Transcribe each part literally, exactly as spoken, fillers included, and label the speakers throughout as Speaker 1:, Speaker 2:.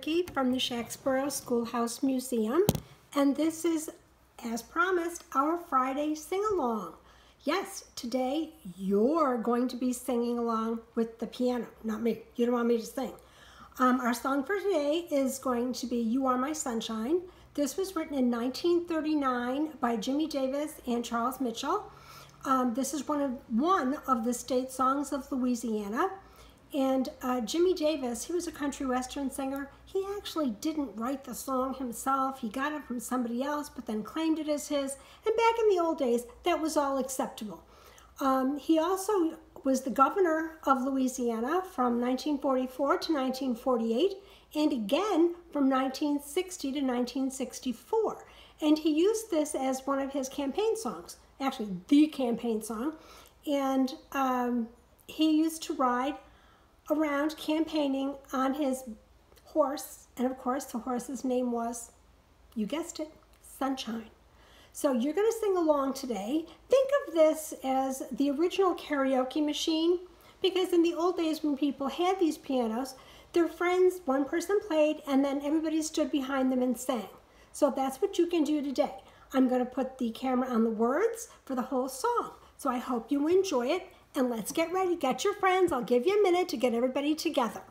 Speaker 1: Vicki from the Shacksboro Schoolhouse Museum, and this is, as promised, our Friday sing-along. Yes, today you're going to be singing along with the piano, not me. You don't want me to sing. Um, our song for today is going to be You Are My Sunshine. This was written in nineteen thirty-nine by Jimmy Davis and Charles Mitchell. Um, this is one of, one of the state songs of Louisiana. And uh, Jimmy Davis, he was a country western singer. He actually didn't write the song himself. He got it from somebody else, but then claimed it as his. And back in the old days, that was all acceptable. Um, he also was the governor of Louisiana from nineteen forty-four to nineteen forty-eight, and again from nineteen sixty to nineteen sixty-four. And he used this as one of his campaign songs, actually the campaign song. And um, he used to ride around campaigning on his horse, and of course the horse's name was, you guessed it, Sunshine. So you're going to sing along today. Think of this as the original karaoke machine, because in the old days when people had these pianos, their friends, one person played, and then everybody stood behind them and sang. So that's what you can do today. I'm going to put the camera on the words for the whole song. So I hope you enjoy it. And let's get ready. Get your friends. I'll give you a minute to get everybody together.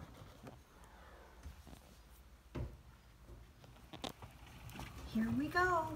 Speaker 1: Here we go.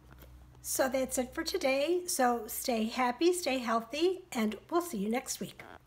Speaker 1: So that's it for today. So stay happy, stay healthy, and we'll see you next week.